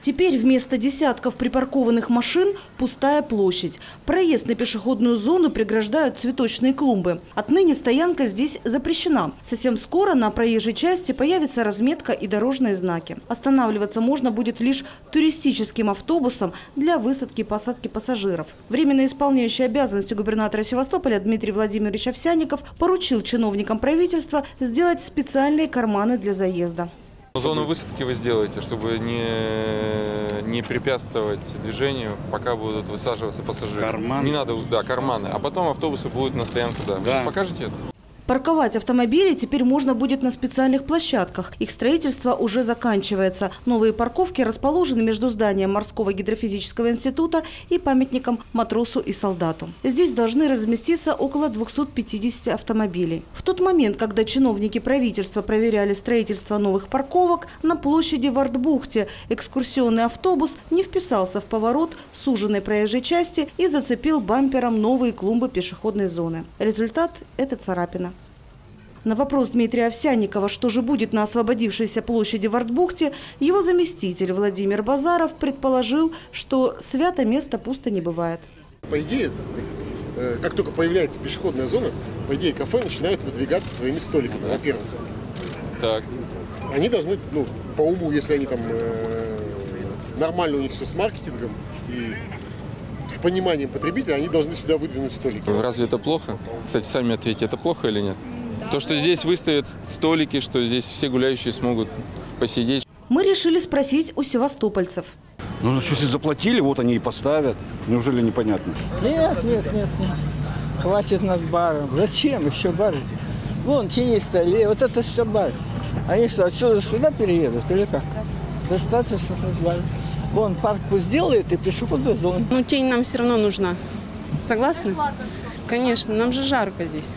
Теперь вместо десятков припаркованных машин пустая площадь. Проезд на пешеходную зону преграждают цветочные клумбы. Отныне стоянка здесь запрещена. Совсем скоро на проезжей части появится разметка и дорожные знаки. Останавливаться можно будет лишь туристическим автобусом для высадки и посадки пассажиров. Временно исполняющий обязанности губернатора Севастополя Дмитрий Владимирович Овсянников поручил чиновникам правительства сделать специальные карманы для заезда. Зону высадки вы сделаете, чтобы не препятствовать движению, пока будут высаживаться пассажиры. Карманы? Не надо, да, карманы. А потом автобусы будут на стоянку, да. Да. Покажете это? Парковать автомобили теперь можно будет на специальных площадках. Их строительство уже заканчивается. Новые парковки расположены между зданием Морского гидрофизического института и памятником матросу и солдату. Здесь должны разместиться около 250 автомобилей. В тот момент, когда чиновники правительства проверяли строительство новых парковок, на площади в Артбухте экскурсионный автобус не вписался в поворот суженной проезжей части и зацепил бампером новые клумбы пешеходной зоны. Результат – это царапина. На вопрос Дмитрия Овсянникова, что же будет на освободившейся площади в Артбухте, его заместитель Владимир Базаров предположил, что свято место пусто не бывает. По идее, как только появляется пешеходная зона, по идее кафе начинают выдвигаться своими столиками, во-первых. Так. Они должны, по уму, если они там нормально у них все с маркетингом и с пониманием потребителя, они должны сюда выдвинуть столики. Разве это плохо? Кстати, сами ответьте, это плохо или нет? То, что здесь выставят столики, что здесь все гуляющие смогут посидеть. Мы решили спросить у севастопольцев. Ну, если заплатили, вот они и поставят. Неужели непонятно? Нет. Хватит нас баром. Зачем еще бары? Вон, тенистая столе, вот это все бар. Они что, отсюда сюда переедут или как? Достаточно бар. Вон, парк пусть делает и пешеходную зону. Ну, тень нам все равно нужна. Согласны? Конечно, нам же жарко здесь.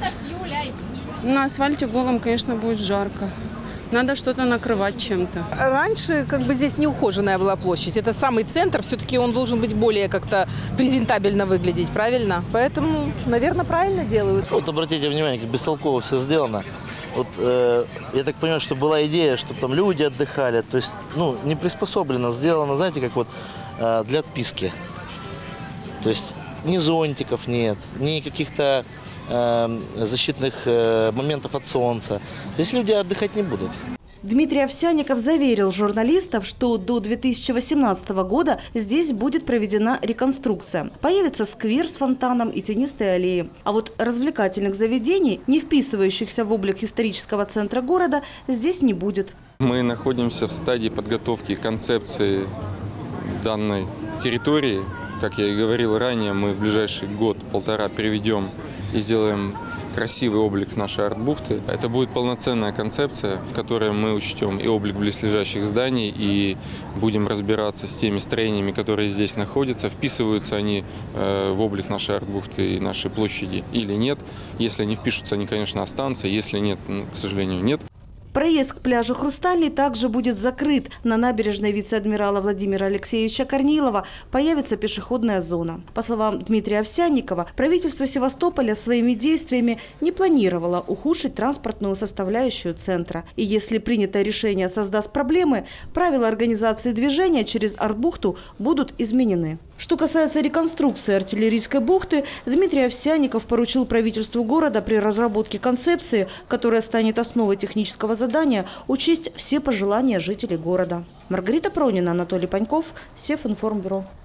На асфальте голом, конечно, будет жарко. Надо что-то накрывать чем-то. Раньше здесь неухоженная была площадь. Это самый центр, все-таки он должен быть более как-то презентабельно выглядеть, правильно? Поэтому, наверное, правильно делают. Вот обратите внимание, как бестолково все сделано. Вот, я так понимаю, что была идея, чтобы там люди отдыхали. То есть, не приспособлено, сделано, знаете, как вот для отписки. То есть ни зонтиков нет, ни каких-то защитных моментов от солнца. Здесь люди отдыхать не будут. Дмитрий Овсянников заверил журналистов, что до 2018 года здесь будет проведена реконструкция. Появится сквер с фонтаном и тенистые аллеи. А вот развлекательных заведений, не вписывающихся в облик исторического центра города, здесь не будет. Мы находимся в стадии подготовки концепции данной территории. Как я и говорил ранее, мы в ближайший год-полтора приведем и сделаем красивый облик нашей Артбухты. Это будет полноценная концепция, в которой мы учтем и облик близлежащих зданий, и будем разбираться с теми строениями, которые здесь находятся, вписываются они в облик нашей Артбухты и нашей площади или нет. Если они впишутся, они, конечно, останутся, если нет, к сожалению, нет. Проезд к пляжу «Хрустальный» также будет закрыт. На набережной вице-адмирала Владимира Алексеевича Корнилова появится пешеходная зона. По словам Дмитрия Овсянникова, правительство Севастополя своими действиями не планировало ухудшить транспортную составляющую центра. И если принятое решение создаст проблемы, правила организации движения через Артбухту будут изменены. Что касается реконструкции артиллерийской бухты, Дмитрий Овсянников поручил правительству города при разработке концепции, которая станет основой технического задания, учесть все пожелания жителей города. Маргарита Пронина, Анатолий Паньков, Севинформбюро.